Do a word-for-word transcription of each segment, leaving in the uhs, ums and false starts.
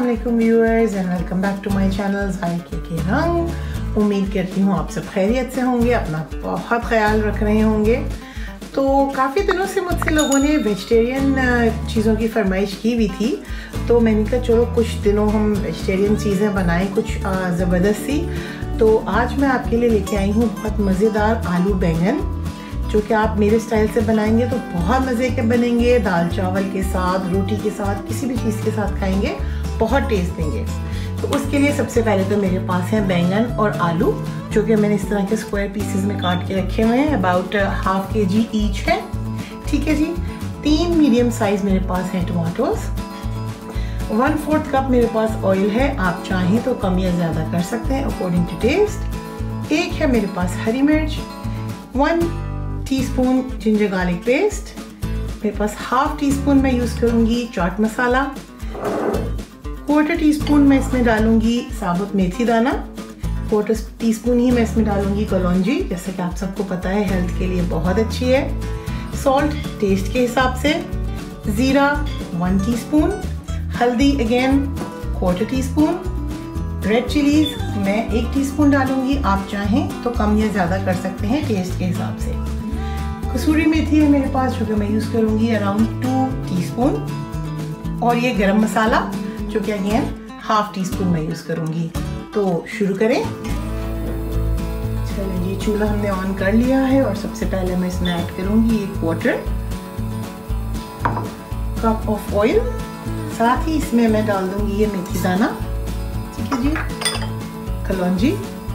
अस्सलामुअलैकुम viewers and welcome back to my channel ज़ायके के रंग। उम्मीद करती हूँ आप सब खैरियत से होंगे, अपना बहुत ख्याल रख रहे होंगे। तो काफ़ी दिनों से मुझसे लोगों ने वेजिटेरियन चीज़ों की फरमाइश की हुई थी, तो मैंने कहा चलो कुछ दिनों हम वेजिटेरियन चीज़ें बनाएं कुछ ज़बरदस्त सी। तो आज मैं आपके लिए लेके आई हूँ बहुत मज़ेदार आलू बैंगन, जो कि आप मेरे स्टाइल से बनाएंगे तो बहुत मज़े के बनेंगे। दाल चावल के साथ, रोटी के साथ, किसी भी चीज़ के साथ खाएंगे, बहुत टेस्ट देंगे। तो उसके लिए सबसे पहले तो मेरे पास है बैंगन और आलू, जो कि मैंने इस तरह के स्क्वायर पीसेस में काट के रखे हुए हैं। अबाउट हाफ के जी ईच है, ठीक है जी। तीन मीडियम साइज मेरे पास हैं टमाटोज। वन फोर्थ कप मेरे पास ऑयल है, आप चाहें तो कम या ज़्यादा कर सकते हैं अकॉर्डिंग टू टेस्ट। एक है मेरे पास हरी मिर्च, one teaspoon ginger garlic paste, मेरे पास हाफ टी स्पून मैं यूज़ करूँगी chaat masala, quarter teaspoon मैं इसमें डालूँगी साबुत मेथी दाना, क्वार्टर टी स्पून ही मैं इसमें डालूँगी कलौंजी, जैसे कि आप सबको पता है हेल्थ के लिए बहुत अच्छी है। सॉल्ट टेस्ट के हिसाब से, ज़ीरा वन टीस्पून, हल्दी again quarter teaspoon, red chillies मैं एक टीस्पून डालूँगी, आप चाहें तो कम या ज़्यादा कर सकते हैं टेस्ट के हिसाब से। कसूरी मेथी है मेरे पास, जो कि मैं यूज़ करूँगी अराउंड टू टीस्पून, और ये गरम मसाला जो कि अगेन हाफ टी स्पून मैं यूज़ करूँगी। तो शुरू करें। चलिए जी, चूल्हा हमने ऑन कर लिया है और सबसे पहले मैं इसमें ऐड करूँगी एक क्वार्टर कप ऑफ ऑयल, साथ ही इसमें मैं डाल दूँगी ये मेथी दाना, ठीक है जी, कलौंजी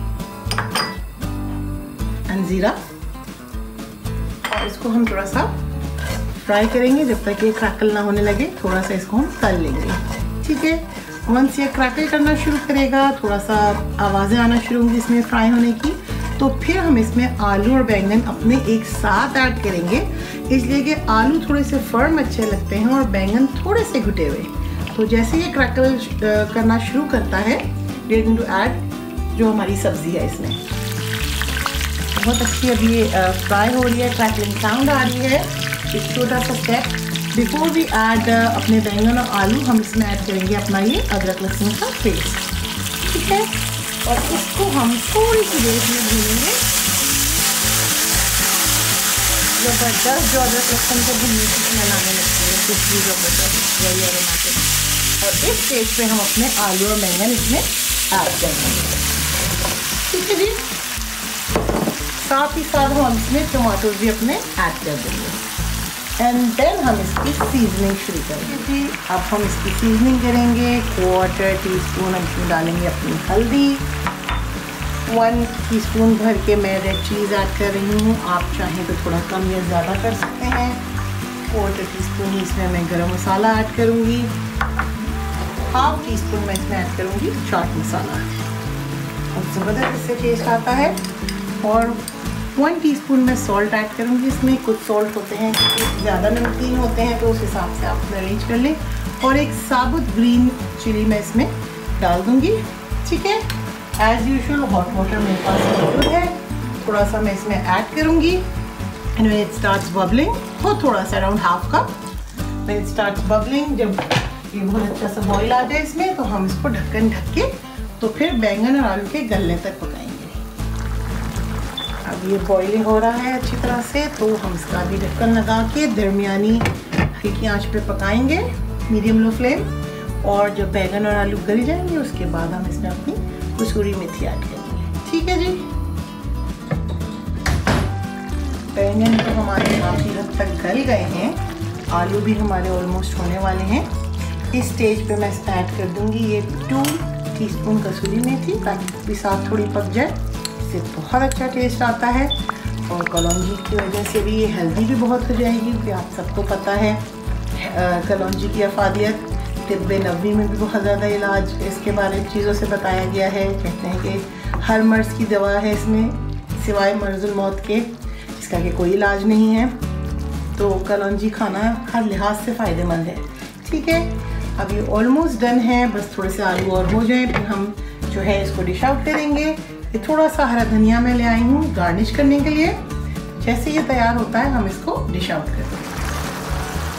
एंड ज़ीरा, और इसको हम थोड़ा सा फ्राई करेंगे जब तक ये क्रैकल ना होने लगे। थोड़ा सा इसको हम तल लेंगे, ठीक है। वंस ये क्रैकल करना शुरू करेगा, थोड़ा सा आवाज़ें आना शुरू होंगी इसमें फ्राई होने की, तो फिर हम इसमें आलू और बैंगन अपने एक साथ ऐड करेंगे, इसलिए कि आलू थोड़े से फर्म अच्छे लगते हैं और बैंगन थोड़े से घुटे हुए। तो जैसे ये क्रैकल करना शुरू करता है, we are going to add जो हमारी सब्ज़ी है इसमें। बहुत अच्छी अभी ये फ्राई हो रही है, क्रैकलिंग साउंड आ रही है। एक छोटा सा स्टेप बिफोर वी ऐड अपने बैंगन और आलू, हम इसमें ऐड करेंगे अपना ये अदरक लहसुन का पेस्ट, ठीक है, और इसको हम थोड़ी सी देर में भूनेंगे। ज़बरदस्त जो अदरक लहसुन को भूनने की स्मेल आने लगती है, खुशबू ज़बरदस्त, वेरी एरोमेटिक। और इस स्टेज पे हम अपने आलू और बैंगन इसमें ऐड करेंगे, ठीक है जी। साथ ही साथ हम इसमें टमाटो भी अपने ऐड कर देंगे एंड देन हम इसकी सीजनिंग शुरू करेंगे जी। अब हम इसकी सीजनिंग करेंगे। क्वार्टर टी स्पून हम इसमें डालेंगे अपनी हल्दी, वन टीस्पून भर के मैं रेड चिलीज ऐड कर रही हूँ, आप चाहें तो थोड़ा कम या ज़्यादा कर सकते हैं। क्वार्टर टी स्पून ही इसमें मैं गरम मसाला ऐड करूँगी, हाफ टी स्पून मैं इसमें ऐड करूँगी चाट मसाला, और ज़बरदस्त इससे टेस्ट आता है। और वन टीस्पून मैं सॉल्ट ऐड करूँगी इसमें। कुछ सॉल्ट होते हैं कुछ ज़्यादा नमकीन होते हैं, तो उस हिसाब से आप अरेंज कर लें। और एक साबुत ग्रीन चिली मैं इसमें डाल दूँगी, ठीक है। एज़ यूजुअल हॉट वाटर मेरे पास मौजूद है, थोड़ा सा मैं इसमें ऐड करूँगी and when it starts bubbling, तो थोड़ा सा around half cup, when it starts bubbling, जब ये बहुत अच्छा सा बॉयल आ जाए इसमें, तो हम इसको ढक्कन ढक के तो फिर बैंगन और आलू के गलने तक पकाएंगे। अब ये बॉइलिंग हो रहा है अच्छी तरह से, तो हम इसका भी ढक्कन लगा के दरमियानी हल्की आंच पे पकाएंगे, मीडियम लो फ्लेम। और जब बैंगन और आलू गल जाएंगे, उसके बाद हम इसमें अपनी कसूरी मेथी ऐड करेंगे, ठीक है जी। बैंगन तो हमारे काफ़ी हद तक गल गए हैं, आलू भी हमारे ऑलमोस्ट होने वाले हैं। इस स्टेज पे मैं इसमें ऐड कर दूंगी ये टू टीस्पून कसूरी मेथी, ताकि भी साथ थोड़ी पक जाए, इससे बहुत अच्छा टेस्ट आता है। और कलौंजी की वजह से भी ये हेल्दी भी बहुत हो जाएगी, क्योंकि आप सबको पता है कलौंजी की अफादियत तिब्बे नबवी में भी बहुत ज़्यादा इलाज इसके बारे में चीज़ों से बताया गया है। कहते हैं कि हर मर्ज़ की दवा है इसमें, सिवाय मर्ज़ुल मौत के, इसका कि कोई इलाज नहीं है। तो कलौंजी खाना हर लिहाज से फ़ायदेमंद है, ठीक है। अब ये ऑलमोस्ट डन है, बस थोड़े से आलू और हो जाए, फिर हम जो है इसको डिश आउट करेंगे। ये थोड़ा सा हरा धनिया मैं ले आई हूँ गार्निश करने के लिए। जैसे ये तैयार होता है हम इसको डिश आउट कर देंगे।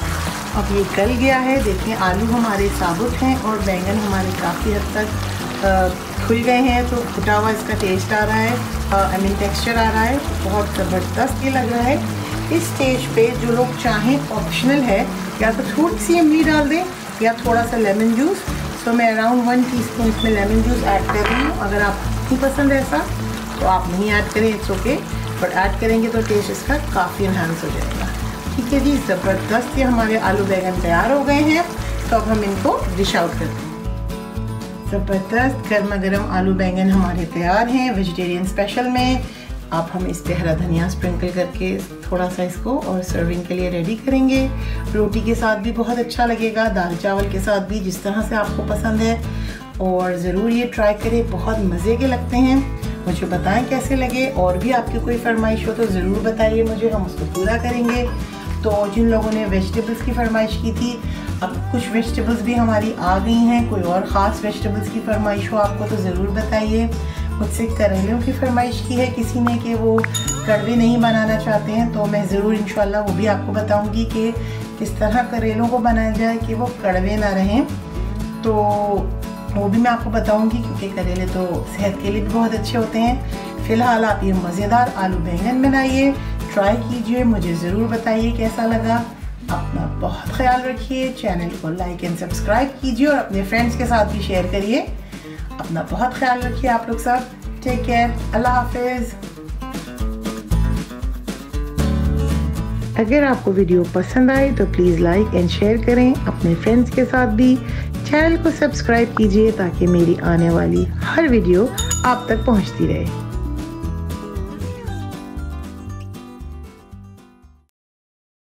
अब ये गल गया है। देखिए आलू हमारे साबुत हैं और बैंगन हमारे काफ़ी हद तक खुल गए हैं, तो फुटा हुआ इसका टेस्ट आ रहा है, आई मीन टेक्सचर आ रहा है, बहुत ज़बरदस्त ये लग रहा है। इस स्टेज पे जो लोग चाहें ऑप्शनल है, या तो थोड़ी सी इमली डाल दें या थोड़ा सा लेमन जूस। सो मैं अराउंड वन टी स्पून इसमें लेमन जूस ऐड कर रही हूँ। अगर आपको नहीं पसंद है ऐसा तो आप नहीं ऐड करें, इट्स ओके, बट ऐड करेंगे तो टेस्ट इसका काफ़ी इन्हांस हो जाएगा। ठीक है जी, ज़बरदस्त ये हमारे आलू बैंगन तैयार हो गए हैं। तो अब हम इनको डिश आउट करते हैं। ज़बरदस्त गर्मा गर्म आलू बैंगन हमारे तैयार हैं वेजिटेरियन स्पेशल में। अब हम इस पे हरा धनिया स्प्रिंकल करके थोड़ा सा इसको और सर्विंग के लिए रेडी करेंगे। रोटी के साथ भी बहुत अच्छा लगेगा, दाल चावल के साथ भी, जिस तरह से आपको पसंद है। और ज़रूर ये ट्राई करें, बहुत मज़े के लगते हैं। मुझे बताएं कैसे लगे, और भी आपकी कोई फरमाइश हो तो ज़रूर बताइए मुझे, हम उसको पूरा करेंगे। तो जिन लोगों ने वेजिटेबल्स की फरमाइश की थी, अब कुछ वेजिटेबल्स भी हमारी आ गई हैं। कोई और ख़ास वेजिटेबल्स की फरमाइश हो आपको तो ज़रूर बताइए। मुझसे करेलों की फरमाइश की है किसी ने कि वो कड़वे नहीं बनाना चाहते हैं, तो मैं ज़रूर इंशाल्लाह वो भी आपको बताऊंगी कि किस तरह करेलों को बनाया जाए कि वो कड़वे ना रहें। तो वो भी मैं आपको बताऊंगी, क्योंकि करेले तो सेहत के लिए भी बहुत अच्छे होते हैं। फ़िलहाल आप ये मज़ेदार आलू बैंगन बनाइए, ट्राई कीजिए, मुझे ज़रूर बताइए कैसा लगा। अपना बहुत ख्याल रखिए, चैनल को लाइक एंड सब्सक्राइब कीजिए और अपने फ्रेंड्स के साथ भी शेयर करिए। अपना बहुत ख्याल रखिए आप लोग सब। टेक केयर, अल्लाह हाफिज़। अगर आपको वीडियो पसंद आए तो प्लीज़ लाइक एंड शेयर करें अपने फ्रेंड्स के साथ भी। चैनल को सब्सक्राइब कीजिए ताकि मेरी आने वाली हर वीडियो आप तक पहुंचती रहे।